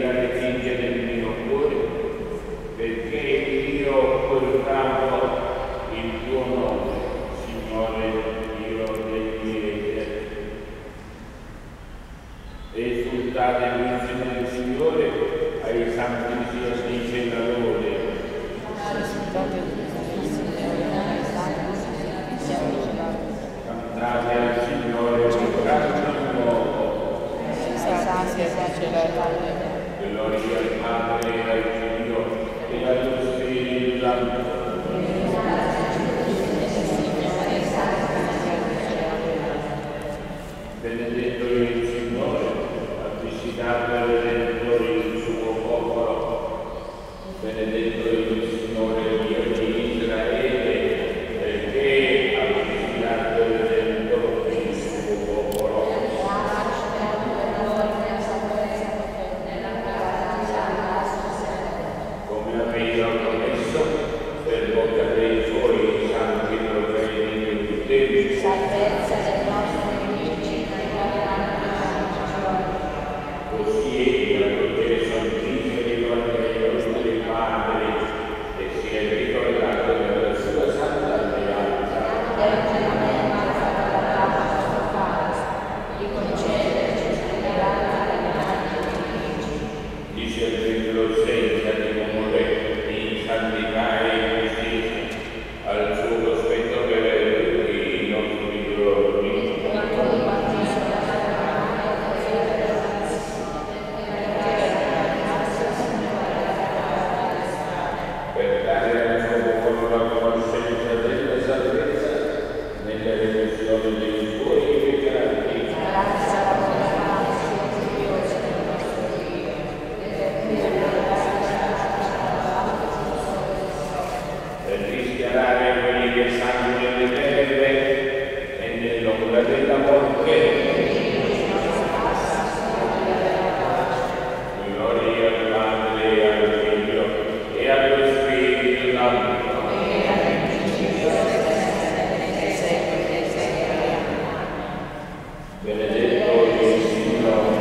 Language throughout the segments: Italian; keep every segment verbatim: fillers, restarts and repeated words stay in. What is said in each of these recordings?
grande figlia del mio cuore, perché io portavo il tuo nome, Signore Dio dei miei eterni. Esultate l'insieme del Signore, ai santi sia dice la lode. Cantate al Signore un canto nuovo. Gloria al Padre e al Figlio e allo Spirito Santo. Benedetto il Signore, ha visitato e redento il suo popolo. Benedetto il Signore Dio di Israele, perché ha visitato e redento il suo popolo. Come aveva promesso per bocca dei suoi santi profeti nel tempo. Salvezza del nostro così egli ha concesso il figlio dei padri e si è ricordato della sua santa alleanza. Di concederci speranza alle dice il Figlio senza timore di santità e giustizia al suo cospetto per tutti i nostri giorni. Per dare al suo popolo la conoscenza della salvezza nella remissione dei suoi peccati. Per rischiarare quelli che stanno nelle tenebre e nell'ombra della morte. Gloria al Padre e al Figlio e allo Spirito Santo. Benedetto il Signore,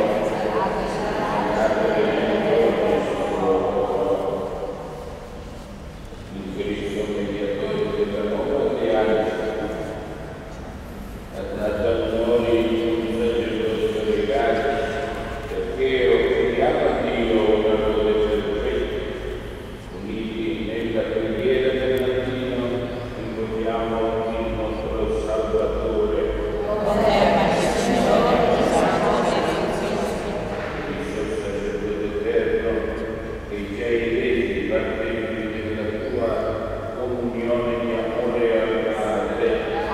il Cristo mediatore della nuova alleanza, ha dato a noi un sacerdozio legale, perché offriamo a Dio una lode perfetta, uniti nella preghiera del mattino, invochiamo il nostro Salvatore. Cristo sacerdote eterno, che ci hai resi partecipi della tua comunione di amore al Padre.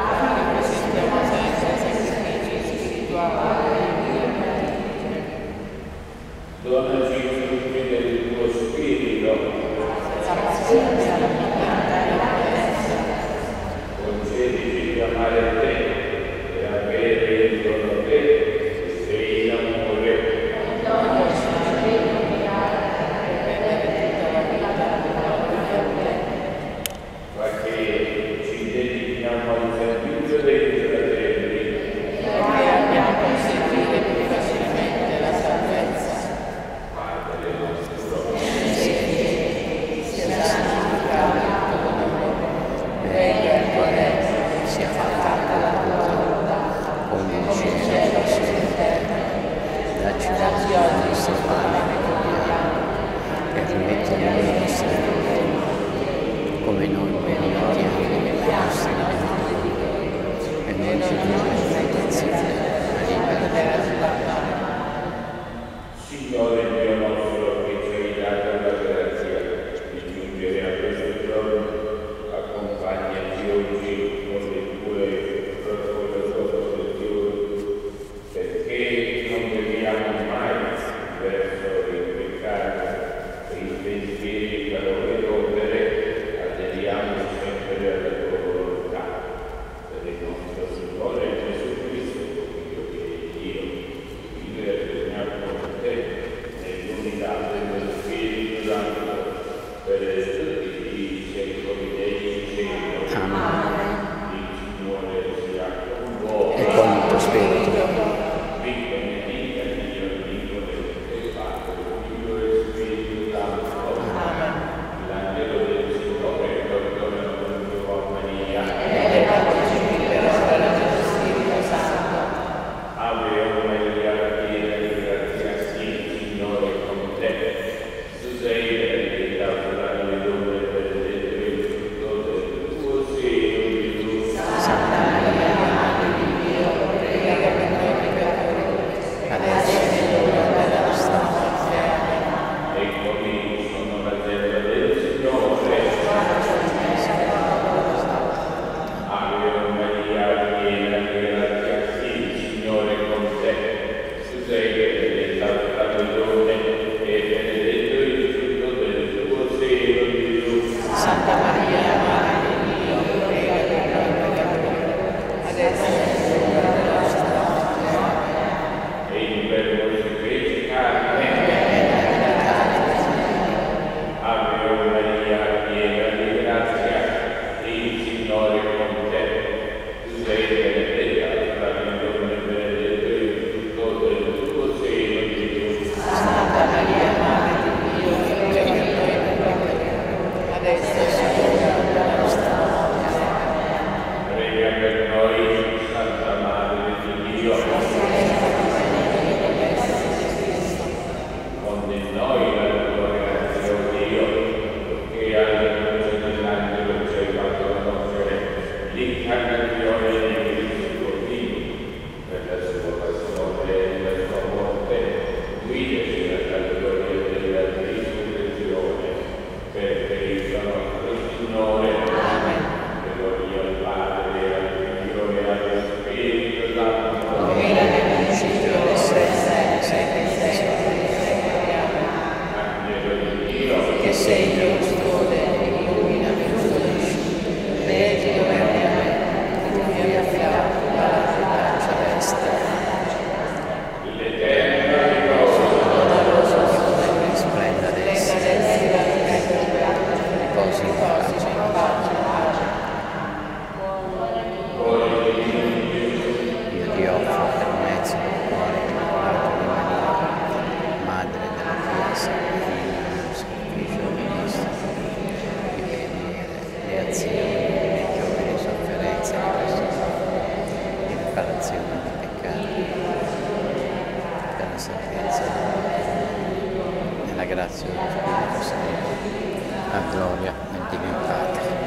Donaci i frutti del tuo Spirito. Concedici di amare te e avere intorno a te che sei l'amore. Ma che ci dedichiamo al servizio dei fratelli. E abbiamo conseguito più facilmente la salvezza. Padre nostro, sia santificato il tuo nome, venga il tuo regno, sia fatta la tua volontà, come in cielo così in terra. Dacci oggi il nostro pane quotidiano, e rimettiamo le nostre debiti, come noi permettiamo ai nostri debiti, e non ci indurre in tentazione, ma libera dal male. Signore Dio nostro, che ci hai dato la grazia di giungere a questo giorno, accompagnaci oggi con le tue protezioni, perché non beviamo mai verso il peccato e i pensieri, parole e opere, aderiamo sempre alla tua volontà. Per il nostro Signore Gesù Cristo, Figlio di Dio, Nella grazia dello Spirito Santo, a gloria nel Dio Padre.